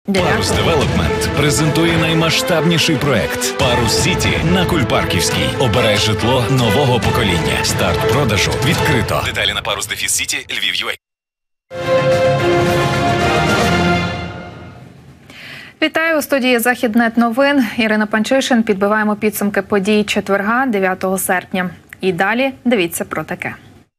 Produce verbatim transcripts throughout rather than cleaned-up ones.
Парус Девелопмент презентує наймасштабніший проект «Парус Сіті» на Кульпарківській. Обирай житло нового покоління. Старт продажу відкрито. Деталі на Парус Сіті, Львів.ю а. Вітаю у студії «Західнет новин». Ірина Панчишин. Підбиваємо підсумки подій четверга, дев'ятого серпня. І далі дивіться про таке.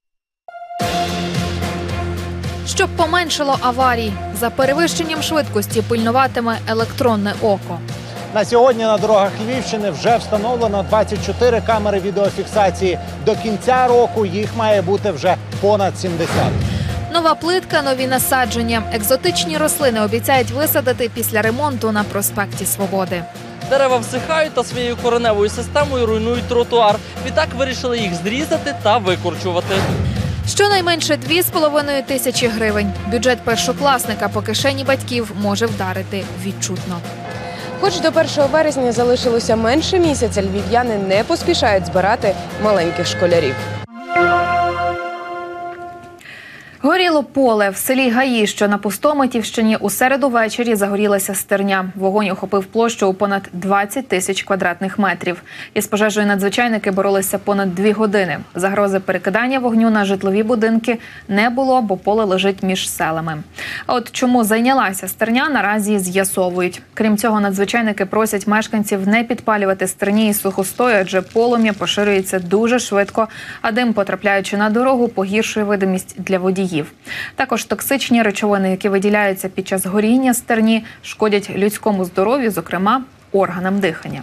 Щоб поменшало аварій, за перевищенням швидкості пильнуватиме електронне око. На сьогодні на дорогах Львівщини вже встановлено двадцять чотири камери відеофіксації. До кінця року їх має бути вже понад сімдесят. Нова плитка, нові насадження. Екзотичні рослини обіцяють висадити після ремонту на проспекті Свободи. Дерева всихають та своєю кореневою системою руйнують тротуар. Відтак вирішили їх зрізати та викорчувати. Щонайменше дві з половиною тисячі гривень. Бюджет першокласника по кишені батьків може вдарити відчутно. Хоч до першого березня залишилося менше місяця, львів'яни не поспішають збирати маленьких школярів. Горіло поле. В селі Гаї, що на Пустомитівщині, у середу ввечері загорілася стерня. Вогонь охопив площу у понад двадцять тисяч квадратних метрів. Із пожежею надзвичайники боролися понад дві години. Загрози перекидання вогню на житлові будинки не було, бо поле лежить між селами. А от чому зайнялася стерня, наразі з'ясовують. Крім цього, надзвичайники просять мешканців не підпалювати стерні із сухостою, адже полум'я поширюється дуже швидко, а дим, потрапляючи на дорогу, погіршує видимість для водіїв. Також токсичні речовини, які виділяються під час горіння стерні, шкодять людському здоров'ю, зокрема органам дихання.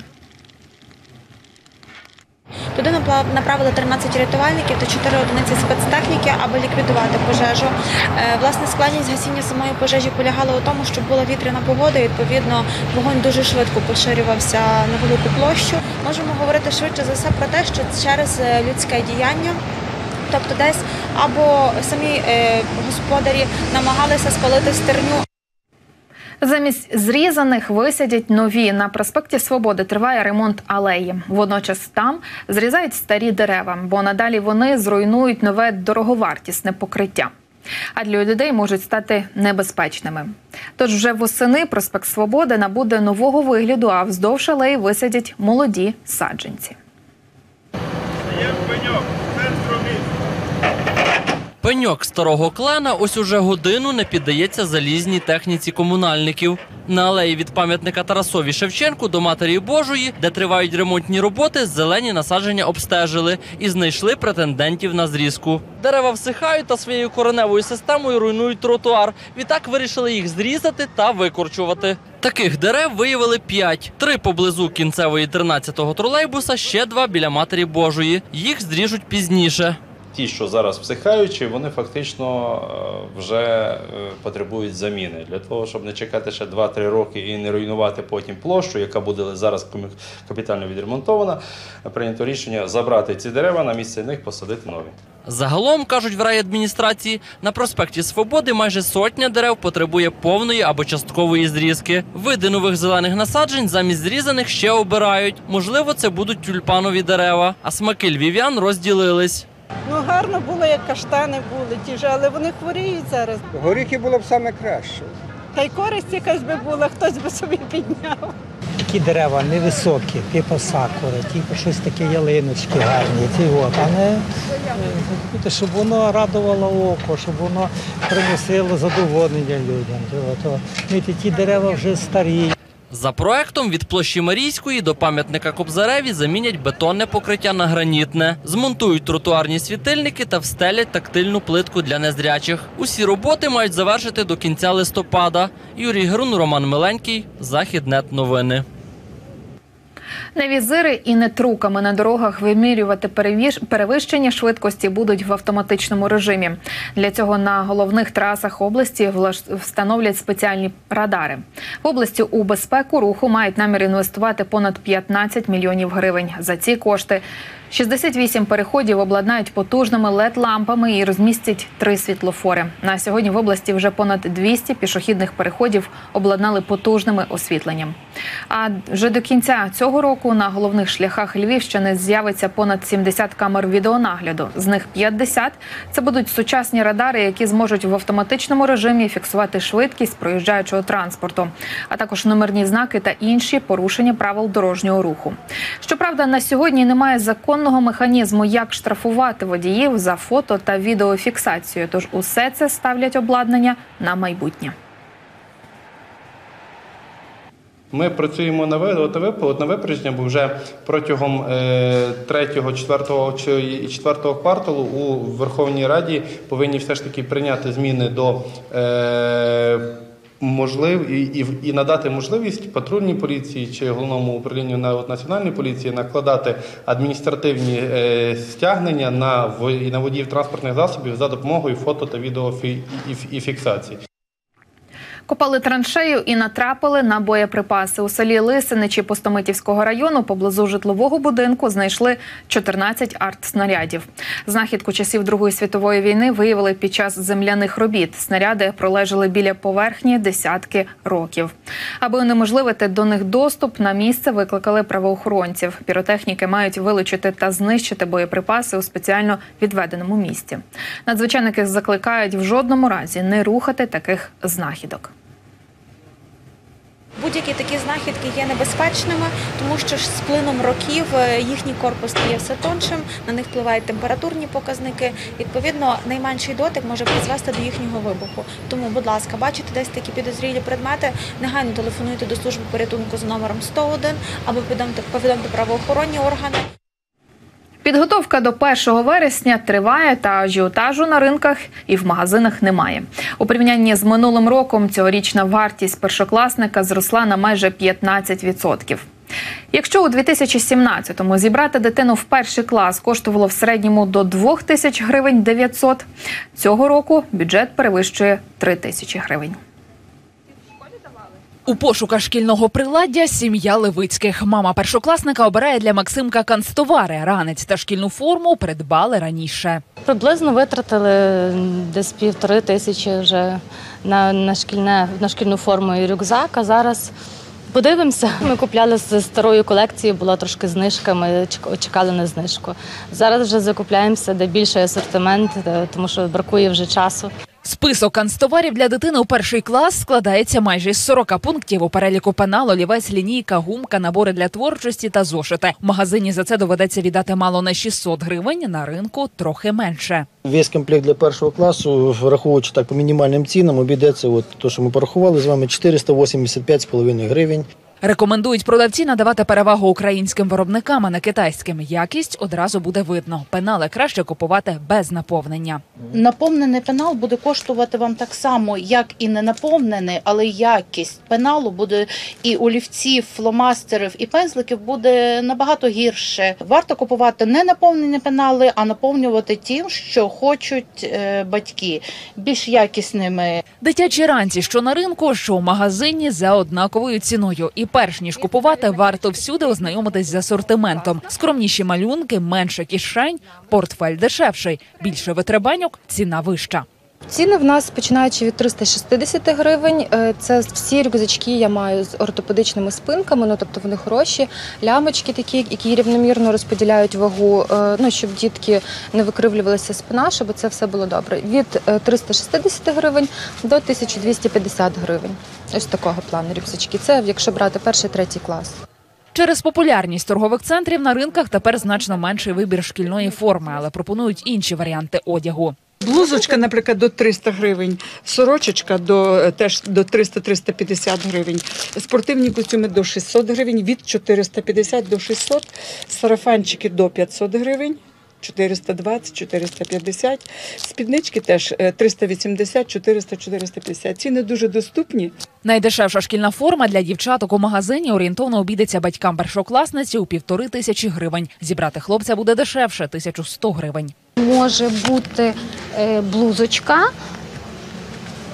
Туди направили тринадцять рятувальників та чотири одиниці спецтехніки, аби ліквідувати пожежу. Власне, складність гасіння самої пожежі полягала у тому, що була вітряна погода, і, відповідно, вогонь дуже швидко поширювався на велику площу. Можемо говорити швидше за все про те, що через людське діяння, тобто десь або самі е, господарі намагалися спалити стерню. Замість зрізаних висадять нові. На проспекті Свободи триває ремонт алеї. Водночас там зрізають старі дерева, бо надалі вони зруйнують нове дороговартісне покриття. А для людей можуть стати небезпечними. Тож вже восени проспект Свободи набуде нового вигляду, а вздовж алеї висадять молоді саджанці. Пеньок старого клена ось уже годину не піддається залізній техніці комунальників. На алеї від пам'ятника Тарасові Шевченку до Матері Божої, де тривають ремонтні роботи, зелені насадження обстежили і знайшли претендентів на зрізку. Дерева всихають та своєю кореневою системою руйнують тротуар. Відтак вирішили їх зрізати та викорчувати. Таких дерев виявили п'ять. Три поблизу кінцевої тринадцятого тролейбуса, ще два біля Матері Божої. Їх зріжуть пізніше. Ті, що зараз всихаючі, вони фактично вже потребують заміни. Для того, щоб не чекати ще два-три роки і не руйнувати потім площу, яка буде зараз капітально відремонтована, прийнято рішення забрати ці дерева, на місце них посадити нові. Загалом, кажуть в райадміністрації, на проспекті Свободи майже сотня дерев потребує повної або часткової зрізки. Види нових зелених насаджень замість зрізаних ще обирають. Можливо, це будуть тюльпанові дерева, а смаки львів'ян розділились. Ну, гарно було, як каштани були ті ж, але вони хворіють зараз. Горіхи було б саме краще. Та й користь якась би була, хтось би собі підняв. Такі дерева невисокі, типу сакури, типу щось таке ялиночки гарні, ті от, а не, щоб воно радувало око, щоб воно приносило задоволення людям. Ми ті дерева вже старі. За проектом від площі Марійської до пам'ятника Кобзареві замінять бетонне покриття на гранітне, змонтують тротуарні світильники та встелять тактильну плитку для незрячих. Усі роботи мають завершити до кінця листопада. Юрій Грун, Роман Миленький, Західнет новини. Не візири і не труками на дорогах вимірювати перевищення швидкості будуть в автоматичному режимі. Для цього на головних трасах області встановлять спеціальні радари. В області у безпеку руху мають намір інвестувати понад п'ятнадцять мільйонів гривень. За ці кошти шістдесят вісім переходів обладнають потужними лед-лампами і розмістять три світлофори. На сьогодні в області вже понад двісті пішохідних переходів обладнали потужними освітленням. А вже до кінця цього року на головних шляхах Львівщини з'явиться понад сімдесят камер відеонагляду. З них п'ятдесят – це будуть сучасні радари, які зможуть в автоматичному режимі фіксувати швидкість проїжджаючого транспорту, а також номерні знаки та інші порушення правил дорожнього руху. Щоправда, на сьогодні немає законного механізму, як штрафувати водіїв за фото та відеофіксацію, тож усе це ставлять обладнання на майбутнє. Ми працюємо на випередження, на випередження, бо вже протягом третього, четвертого і четвертого кварталу у Верховній Раді повинні все ж таки прийняти зміни до е, можлив і, і, і надати можливість патрульній поліції чи головному управлінню національної поліції накладати адміністративні е, стягнення на, на водіїв транспортних засобів за допомогою фото та відеофіксації. Копали траншею і натрапили на боєприпаси. У селі Лисиничі Пустомитівського району поблизу житлового будинку знайшли чотирнадцять артснарядів. Знахідку часів Другої світової війни виявили під час земляних робіт. Снаряди пролежали біля поверхні десятки років. Аби унеможливити до них доступ, на місце викликали правоохоронців. Піротехніки мають вилучити та знищити боєприпаси у спеціально відведеному місці. Надзвичайники закликають в жодному разі не рухати таких знахідок. Будь-які такі знахідки є небезпечними, тому що з плином років їхній корпус стає все тоншим, на них впливають температурні показники. Відповідно, найменший дотик може призвести до їхнього вибуху. Тому, будь ласка, бачите десь такі підозрілі предмети, негайно телефонуйте до служби порятунку за номером сто один або повідомте правоохоронні органи. Підготовка до першого вересня триває, та ажіотажу на ринках і в магазинах немає. У порівнянні з минулим роком цьогорічна вартість першокласника зросла на майже п'ятнадцять відсотків. Якщо у дві тисячі сімнадцятому зібрати дитину в перший клас коштувало в середньому до двох тисяч гривень дев'ятсот, цього року бюджет перевищує три тисячі гривень. У пошуках шкільного приладдя сім'я Левицьких. Мама першокласника обирає для Максимка канцтовари. Ранець та шкільну форму придбали раніше. Приблизно витратили десь півтори тисячі вже на, на, шкільне, на шкільну форму і рюкзак, а зараз подивимося. Ми купляли з старої колекції, була трошки знижка, ми чекали на знижку. Зараз вже закупляємося, де більший асортимент, тому що бракує вже часу. Список канцтоварів для дитини у перший клас складається майже з сорока пунктів. У переліку пенал, олівець, лінійка, гумка, набори для творчості та зошити. В магазині за це доведеться віддати мало не шістсот гривень, на ринку трохи менше. Весь комплект для першого класу, враховуючи так по мінімальним цінам, обійдеться, от, то, що ми порахували з вами, чотириста вісімдесят п'ять з половиною гривень. Рекомендують продавці надавати перевагу українським виробникам, а не китайським. Якість одразу буде видно. Пенали краще купувати без наповнення. Наповнений пенал буде коштувати вам так само, як і не наповнений, але якість пеналу буде і олівців, фломастерів, і пензликів буде набагато гірше. Варто купувати не наповнені пенали, а наповнювати тим, що хочуть батьки, більш якісними. Дитячі ранці, що на ринку, що в магазині, за однаковою ціною. І перш ніж купувати, варто всюди ознайомитись з асортиментом. Скромніші малюнки, менше кишень, портфель дешевший, більше витребеньок, ціна вища. Ціни в нас починаючи від триста шістдесят гривень. Це всі рюкзачки я маю з ортопедичними спинками, ну тобто вони хороші, лямочки такі, які рівномірно розподіляють вагу, ну щоб дітки не викривлювалася спина, щоб це все було добре. Від триста шістдесят гривень до тисяча двісті п'ятдесят гривень. Ось такого плану рюкзачки. Це якщо брати перший, третій клас. Через популярність торгових центрів на ринках тепер значно менший вибір шкільної форми, але пропонують інші варіанти одягу. Блузочка, наприклад, до триста гривень, сорочечка до, теж до триста - триста п'ятдесят гривень, спортивні костюми до шістсот гривень, від чотириста п'ятдесят до шістсот, сарафанчики до п'ятсот гривень, чотириста двадцять - чотириста п'ятдесят, спіднички теж триста вісімдесят - чотириста - чотириста п'ятдесят. Ціни дуже доступні. Найдешевша шкільна форма для дівчаток у магазині орієнтовно обійдеться батькам першокласниці у півтори тисячі гривень. Зібрати хлопця буде дешевше – тисячу сто гривень. Може бути блузочка,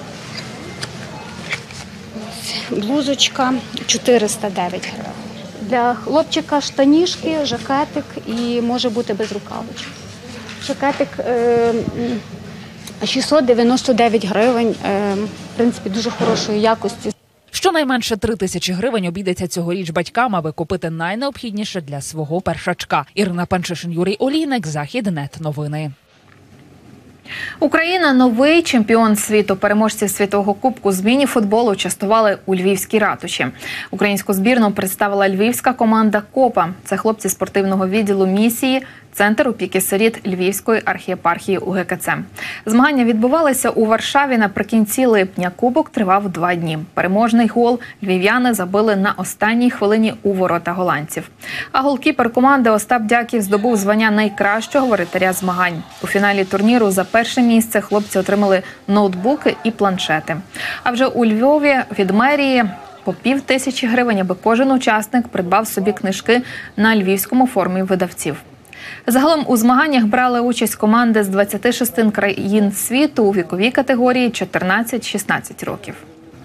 блузочка чотириста дев'ять гривень. Для хлопчика штанішки, жакетик і може бути без рукавичок. Жакетик е, шістсот дев'яносто дев'ять гривень, е, в принципі, дуже хорошої якості. Щонайменше три тисячі гривень обійдеться цьогоріч батькам, аби купити найнеобхідніше для свого першачка. Ірина Панчишин, Юрій Олійник, Західнет новини. Україна – новий чемпіон світу. Переможців світового кубку з міні-футболу частували у Львівській ратуші. Українську збірну представила львівська команда «Копа». Це хлопці спортивного відділу місії Центр опіки сиріт Львівської архієпархії У Ге Ке Це. Змагання відбувалися у Варшаві наприкінці липня. Кубок тривав два дні. Переможний гол львів'яни забили на останній хвилині у ворота голландців. А голкіпер команди Остап Дяків здобув звання найкращого воротаря змагань. У фіналі турніру за перше місце хлопці отримали ноутбуки і планшети. А вже у Львові від мерії по пів тисячі гривень, аби кожен учасник придбав собі книжки на львівському форумі видавців. Загалом у змаганнях брали участь команди з двадцяти шести країн світу у віковій категорії чотирнадцять шістнадцять років.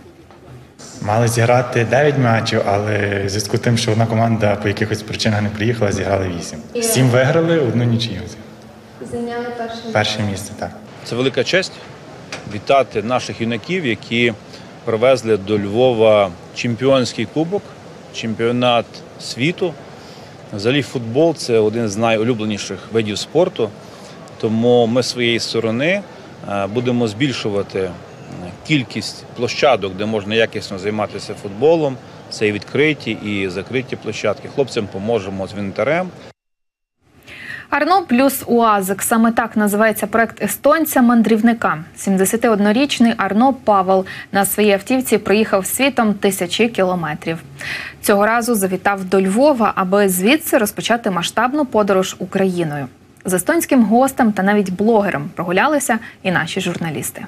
Мали зіграти дев'ять матчів, але в зв'язку з тим, що одна команда по якихось причинах не приїхала, зіграли вісім. Сім виграли, одну нічию. Зайняли перше місце. Перше місце, так. Це велика честь вітати наших юнаків, які привезли до Львова чемпіонський кубок, чемпіонат світу. Взагалі футбол – це один з найулюбленіших видів спорту, тому ми з своєї сторони будемо збільшувати кількість площадок, де можна якісно займатися футболом. Це і відкриті, і закриті площадки. Хлопцям поможемо з інвентарем. Арно плюс УАЗик – саме так називається проект естонця-мандрівника. сімдесятиоднорічний Арно Павел на своїй автівці проїхав світом тисячі кілометрів. Цього разу завітав до Львова, аби звідси розпочати масштабну подорож Україною. З естонським гостем та навіть блогером прогулялися і наші журналісти.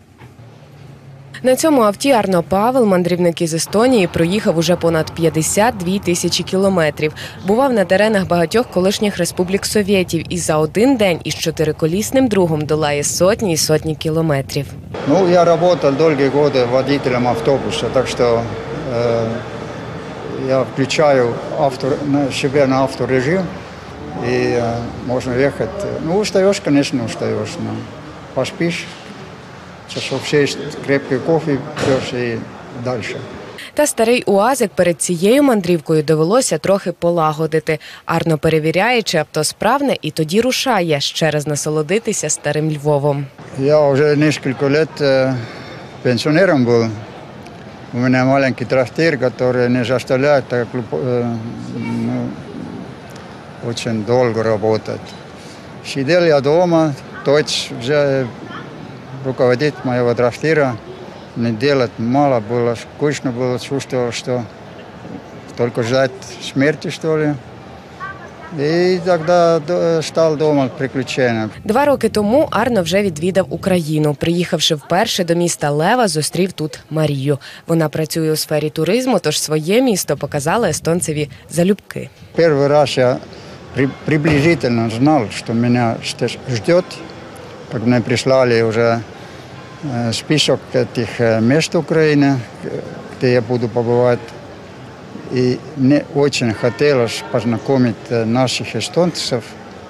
На цьому авті Арно Павел, мандрівник із Естонії, проїхав уже понад п'ятдесят дві тисячі кілометрів. Бував на теренах багатьох колишніх республік Совєтів і за один день із чотириколісним другом долає сотні і сотні кілометрів. Ну, я працював довгі роки водителем автобуса, так що э, я включаю авто, себе на авторежим і э, можна їхати. Ну, устаєш, звісно, устаєш, но поспиш. Часов шість, крепкий кофе, п'єш і далі. Та старий УАЗик перед цією мандрівкою довелося трохи полагодити. Арно перевіряє, чи авто справне, і тоді рушає ще раз насолодитися старим Львовом. Я вже кілька років пенсіонером був. У мене маленький трактир, який не заставляє так, ну, дуже довго працювати. Сидів я вдома, точно вже руководить моего трактира, не делать мало было, скучно было, чувствовал, что только ждать смерти, что ли. І тоді став дома приключення. Два роки тому Арно вже відвідав Україну. Приїхавши вперше до міста Лева, зустрів тут Марію. Вона працює у сфері туризму, тож своє місто показала естонцеві залюбки. Перший раз я приблизительно знав, що мене чекає. Как мне прислали уже список этих мест Украины, где я буду побывать. И мне очень хотелось познакомить наших эстонцев,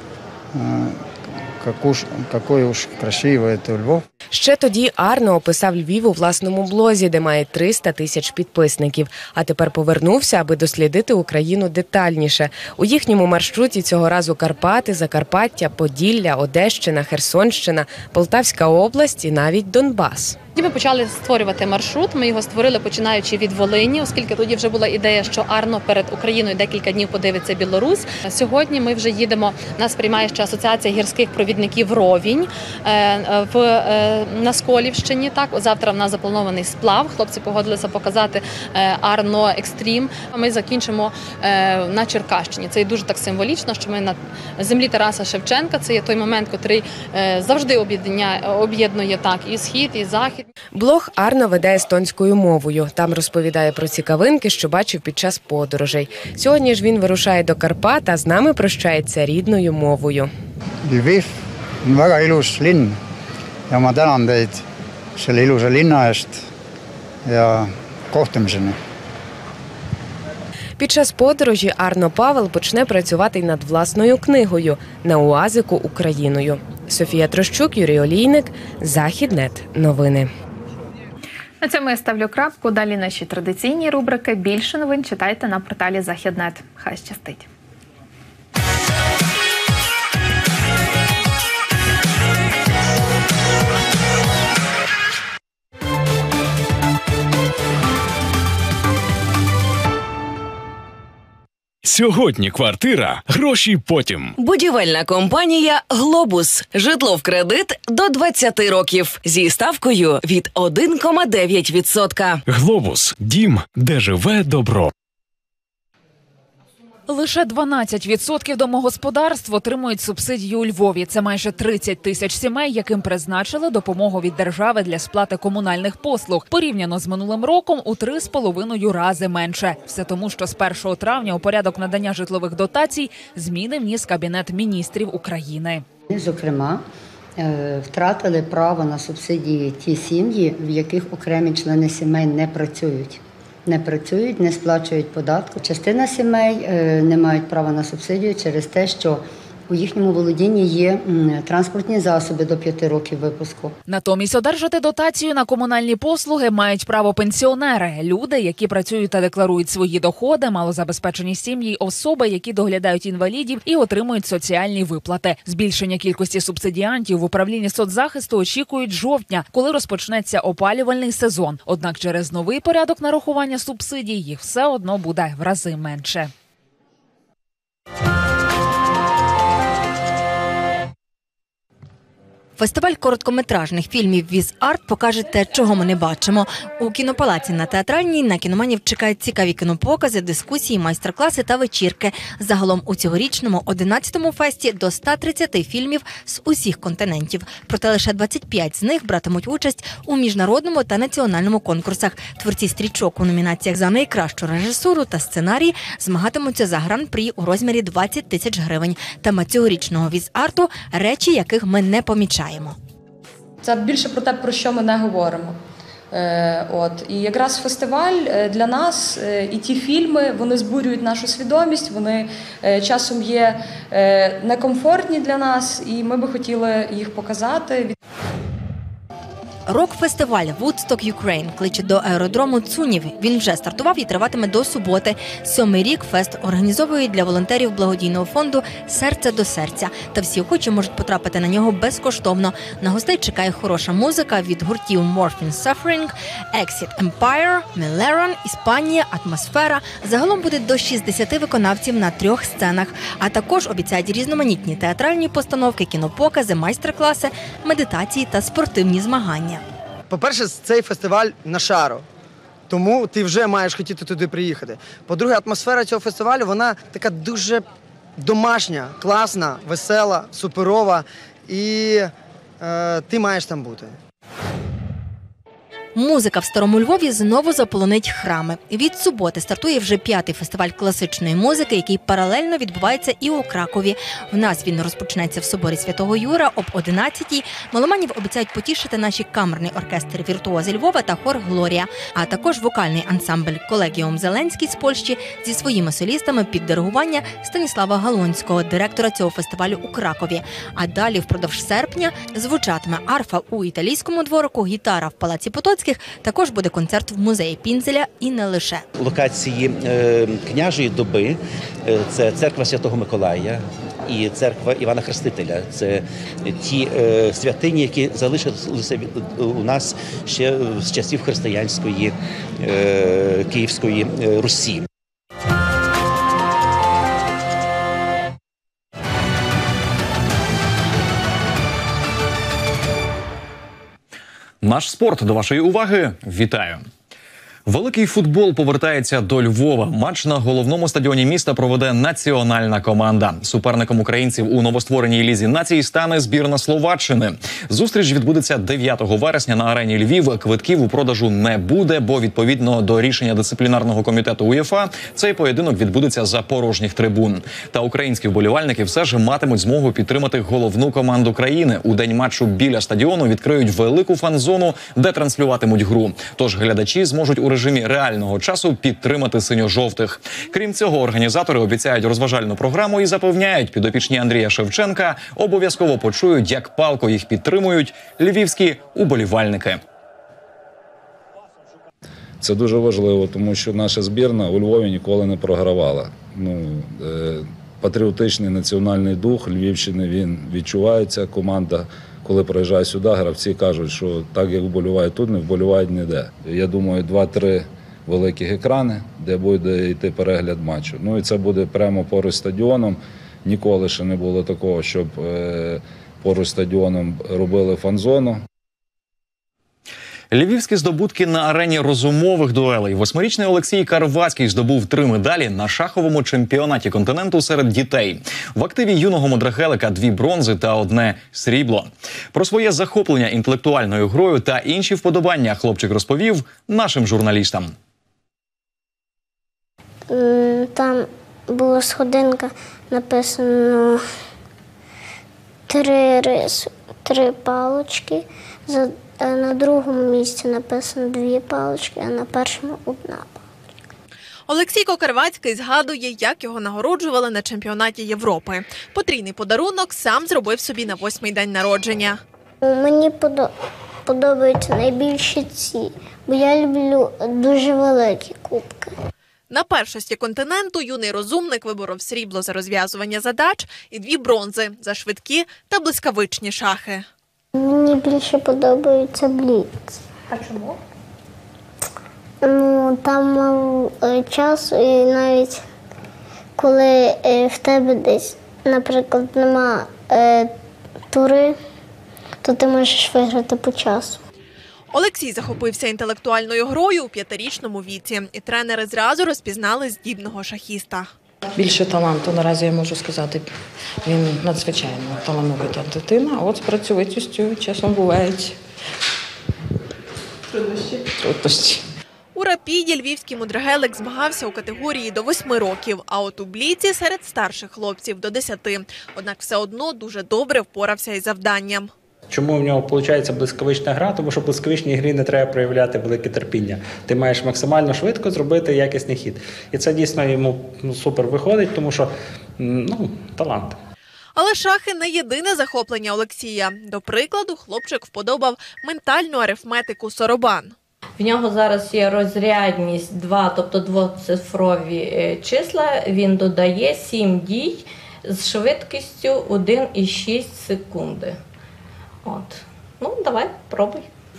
який уж красивий це Львов. Ще тоді Арно описав Львів у власному блозі, де має триста тисяч підписників. А тепер повернувся, аби дослідити Україну детальніше. У їхньому маршруті цього разу Карпати, Закарпаття, Поділля, Одещина, Херсонщина, Полтавська область і навіть Донбас. Тоді ми почали створювати маршрут, ми його створили починаючи від Волині, оскільки тоді вже була ідея, що Арно перед Україною декілька днів подивиться Білорусь. Сьогодні ми вже їдемо, нас приймає ще Асоціація гірських провідників Ровінь в, на Сколівщині. Так, завтра в нас запланований сплав, хлопці погодилися показати Арно Екстрім. Ми закінчимо на Черкащині. Це і дуже так символічно, що ми на землі Тараса Шевченка, це є той момент, який завжди об'єднує так і схід, і захід. Блог Арно веде естонською мовою. Там розповідає про цікавинки, що бачив під час подорожей. Сьогодні ж він вирушає до Карпат, а з нами прощається рідною мовою. Львів – väga ilus linn. Ja ma tänan teid selle ilusa linna eest ja kohtumiseni. Під час подорожі Арно Павел почне працювати й над власною книгою «На УАЗику Україною». Софія Трощук, Юрій Олійник, Західнет. Новини. На цьому я ставлю крапку. Далі наші традиційні рубрики. Більше новин читайте на порталі Західнет. Хай щастить. Сьогодні квартира, гроші потім. Будівельна компанія «Глобус». Житло в кредит до двадцяти років. Зі ставкою від один цілих дев'ять десятих відсотка. «Глобус» – дім, де живе добро. Лише дванадцять відсотків домогосподарств отримують субсидію у Львові. Це майже тридцять тисяч сімей, яким призначили допомогу від держави для сплати комунальних послуг. Порівняно з минулим роком у три з половиною рази менше. Все тому, що з першого травня у порядок надання житлових дотацій зміни вніс Кабінет міністрів України. Зокрема, втратили право на субсидії ті сім'ї, в яких окремі члени сімей не працюють. Не працюють, не сплачують податку. Частина сімей не мають права на субсидію через те, що у їхньому володінні є транспортні засоби до п'яти років випуску. Натомість одержати дотацію на комунальні послуги мають право пенсіонери, люди, які працюють та декларують свої доходи, малозабезпечені сім'ї, особи, які доглядають інвалідів і отримують соціальні виплати. Збільшення кількості субсидіантів в управлінні соцзахисту очікують жовтня, коли розпочнеться опалювальний сезон. Однак через новий порядок нарахування субсидій їх все одно буде в рази менше. Фестиваль короткометражних фільмів «Віз-Арт» покаже те, чого ми не бачимо. У кінопалаці на Театральній на кіноманів чекають цікаві кінопокази, дискусії, майстер-класи та вечірки. Загалом у цьогорічному одинадцятому фесті до ста тридцяти фільмів з усіх континентів. Проте лише двадцять п'ять з них братимуть участь у міжнародному та національному конкурсах. Творці стрічок у номінаціях за найкращу режисуру та сценарій змагатимуться за гран-прі у розмірі двадцять тисяч гривень. Тема цьогорічного «Віз-Арту» – речі, яких ми не помічаємо. Це більше про те, про що ми не говоримо. Е, от. І якраз фестиваль для нас і ті фільми, вони збурюють нашу свідомість, вони е, часом є е, некомфортні для нас, і ми би хотіли їх показати. Рок-фестиваль «Woodstock Ukraine» кличе до аеродрому Цунів. Він вже стартував і триватиме до суботи. Сьомий рік фест організовують для волонтерів благодійного фонду «Серце до серця». Та всі охочі можуть потрапити на нього безкоштовно. На гостей чекає хороша музика від гуртів Morphine Suffering, Exit Empire, Milleron, Іспанія, Атмосфера. Загалом буде до шістдесяти виконавців на трьох сценах. А також обіцяють різноманітні театральні постановки, кінопокази, майстер-класи, медитації та спортивні змагання. По-перше, цей фестиваль на шару, тому ти вже маєш хотіти туди приїхати. По-друге, атмосфера цього фестивалю, вона така дуже домашня, класна, весела, суперова, і е, ти маєш там бути. Музика в Старому Львові знову заполонить храми. Від суботи стартує вже п'ятий фестиваль класичної музики, який паралельно відбувається і у Кракові. В нас він розпочнеться в соборі Святого Юра об одинадцятій. Меломанів обіцяють потішити наші камерний оркестр «Віртуози Львова» та хор «Глорія», а також вокальний ансамбль «Колегіум Зеленський» з Польщі зі своїми солістами під диригування Станіслава Галонського, директора цього фестивалю у Кракові. А далі впродовж серпня звучатиме арфа у італійському дворику, гітара в Палаці Потоцьких. Також буде концерт в музеї Пінзеля і не лише. Локації е, княжої доби е, – це церква Святого Миколая і церква Івана Хрестителя. Це ті е, святині, які залишилися у нас ще з часів християнської е, Київської Русі. Наш спорт до вашої уваги. Вітаю! Великий футбол повертається до Львова. Матч на головному стадіоні міста проведе національна команда. Суперником українців у новоствореній Лізі націй стане збірна Словаччини. Зустріч відбудеться дев'ятого вересня на арені Львів. Квитків у продажу не буде, бо відповідно до рішення дисциплінарного комітету УЄФА цей поєдинок відбудеться за порожніх трибун. Та українські вболівальники все ж матимуть змогу підтримати головну команду країни. У день матчу біля стадіону відкриють велику фан-зону, де транслюватимуть гру. Тож глядачі зможуть у режимі реального часу підтримати синьо-жовтих. Крім цього, організатори обіцяють розважальну програму і запевняють, підопічні Андрія Шевченка обов'язково почують, як палко їх підтримують львівські уболівальники. Це дуже важливо, тому що наша збірна у Львові ніколи не програвала. Ну, е, патріотичний національний дух Львівщини, він відчувається. Команда, коли приїжджає сюди, гравці кажуть, що так, як вболівають тут, не вболівають ніде. Я думаю, два-три великих екрани, де буде йти перегляд матчу. Ну і це буде прямо поруч з стадіоном. Ніколи ще не було такого, щоб е, поруч з стадіоном робили фан-зону. Львівські здобутки на арені розумових дуелей. Восьмирічний Олексій Карвацький здобув три медалі на шаховому чемпіонаті континенту серед дітей. В активі юного мудрагелика дві бронзи та одне срібло. Про своє захоплення інтелектуальною грою та інші вподобання хлопчик розповів нашим журналістам. Там була сходинка, написано три риси, три палочки. На другому місці написано дві палочки, а на першому одна палочка. Олексійко Карвацький згадує, як його нагороджували на чемпіонаті Європи. Потрійний подарунок сам зробив собі на восьмий день народження. Мені подобаються найбільше ці, бо я люблю дуже великі кубки. На першості континенту юний розумник виборов срібло за розв'язування задач і дві бронзи за швидкі та блискавичні шахи. Мені більше подобається бліц. А чому? Ну, там мав час, і навіть коли в тебе десь, наприклад, нема е, тури, то ти можеш виграти по часу. Олексій захопився інтелектуальною грою у п'ятирічному віці, і тренери зразу розпізнали здібного шахіста. Більше таланту, наразі я можу сказати, він надзвичайно талановита дитина, а от з працьовитістю часом бувають труднощі. труднощі. У рапіді львівський мудрагелик змагався у категорії до восьми років, а от у бліці серед старших хлопців до десяти. Однак все одно дуже добре впорався із завданням. Чому в нього виходить блискавична гра? Тому що в блискавичній грі не треба проявляти велике терпіння. Ти маєш максимально швидко зробити якісний хід. І це дійсно йому супер виходить, тому що, ну, талант. Але шахи не єдине захоплення Олексія. До прикладу, хлопчик вподобав ментальну арифметику соробан. В нього зараз є розрядність два, тобто двоцифрові числа. Він додає сім дій з швидкістю один цілих шість секунди. От. Ну, давай, пробуй.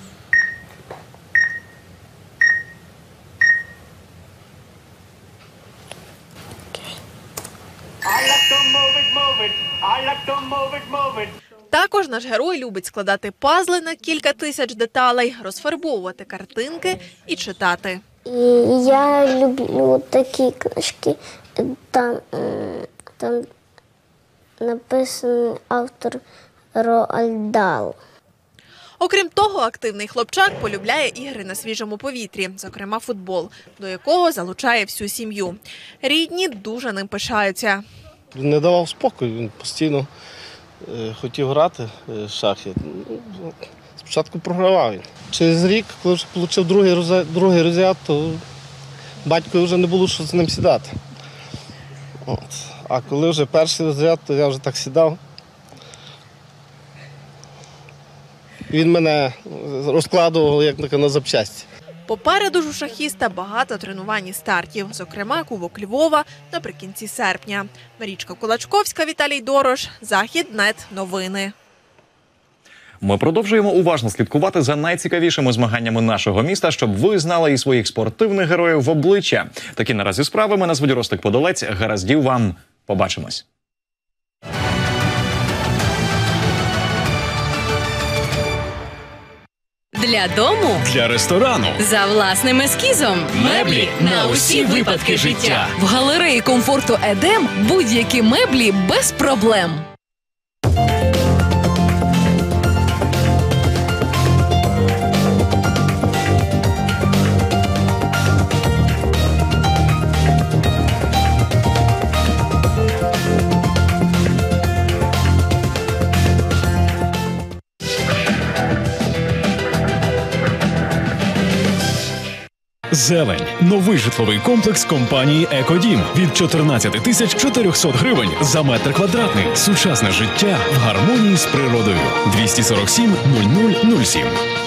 Також наш герой любить складати пазли на кілька тисяч деталей, розфарбовувати картинки і читати. І я люблю такі книжки, там, там написаний автор Роальд Дал. Окрім того, активний хлопчак полюбляє ігри на свіжому повітрі, зокрема футбол, до якого залучає всю сім'ю. Рідні дуже ним пишаються. Він не давав спокою, він постійно е, хотів грати в шахи. Спочатку програвав він. Через рік, коли вже отримав другий розряд, другий розряд, то батько вже не було, що з ним сідати. От. А коли вже перший розряд, то я вже так сідав. Він мене розкладував як на запчасті. Попереду ж у шахіста багато тренувань і стартів, зокрема Кубок Львова наприкінці серпня. Марічка Кулачковська, Віталій Дорош, Західнет новини. Ми продовжуємо уважно слідкувати за найцікавішими змаганнями нашого міста, щоб ви знали і своїх спортивних героїв в обличчя. Такі наразі справи. Мене звуть Ростик Подолець. Гараздів вам. Побачимось. Для дому, для ресторану, за власним ескізом. Меблі на усі випадки життя. В галереї комфорту «Едем» будь-які меблі без проблем. Зелень – новий житловий комплекс компанії «Екодім» від чотирнадцять тисяч чотириста гривень за метр квадратний. Сучасне життя в гармонії з природою. двісті сорок сім нуль нуль нуль сім.